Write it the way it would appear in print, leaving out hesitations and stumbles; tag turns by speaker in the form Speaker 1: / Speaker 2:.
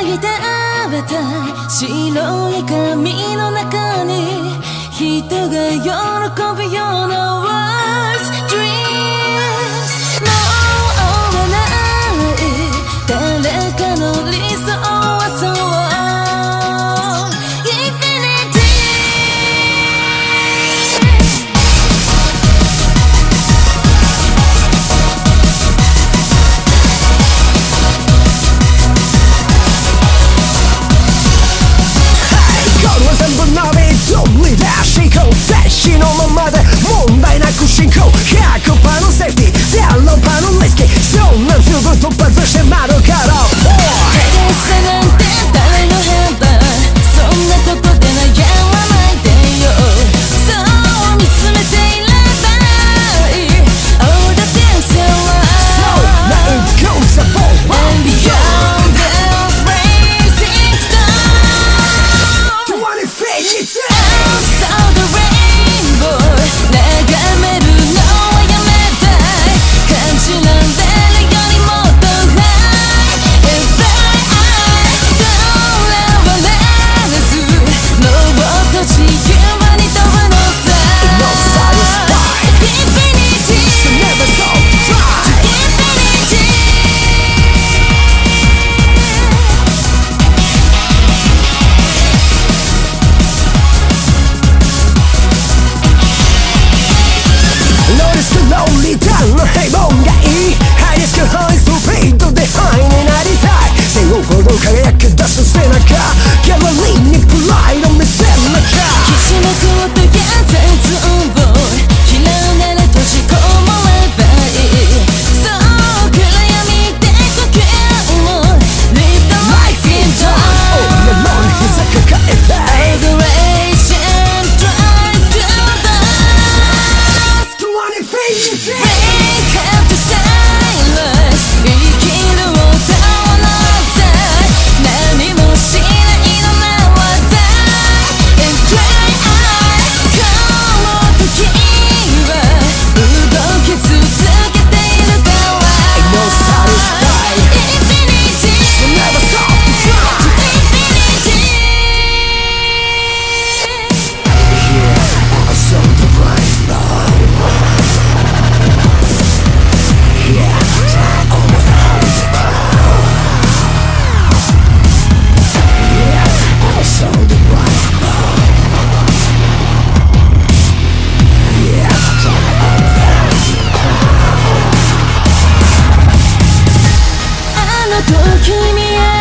Speaker 1: り食べた白い紙の中に人が喜ぶような Words, Dreams もう追わない誰かの理想はそう Infinity
Speaker 2: ゴールは全部伸び取り出し行こう停止のままで問題なく進行 100% のセーフティー 0% のリスキーそんなんすぐ突発してまるから
Speaker 1: 正しさなんて誰の判断そんなことで悩まないでよそう見つめていればいい All the things you
Speaker 2: So
Speaker 1: want
Speaker 2: now it goes up
Speaker 1: And beyond the racing storm
Speaker 2: 20 feet
Speaker 1: Outside the rainbow 眺めるのはやめたい感じられるよりもっと High If I don't ever let us もっと自由に飛ぶのさ
Speaker 2: No satisfied
Speaker 1: Infinity
Speaker 2: So never so dry
Speaker 1: Infinity
Speaker 2: Notice the lonely town の平凡がいい Highest high スピードでハイになりたい戦後ほど輝き出す背中ギャラリーにプライド見せなきゃ
Speaker 1: きしめく音や絶望嫌うなら閉じこもればいいそう暗闇で呼吸も Live the life in dawn
Speaker 2: 俺の膝抱えたい
Speaker 1: Adoration drive to the
Speaker 2: 20 feet
Speaker 1: Break up the silence 生きる歌をなさい何もしないのなら Die and cry この時は動き続けているから
Speaker 2: No satisfied
Speaker 1: Infinity
Speaker 2: So never so dry
Speaker 1: Infinity
Speaker 2: I saw the rainbow Yeah, try over the holy Yeah, I saw the rainbow Yeah, try over the holy
Speaker 1: あの時見え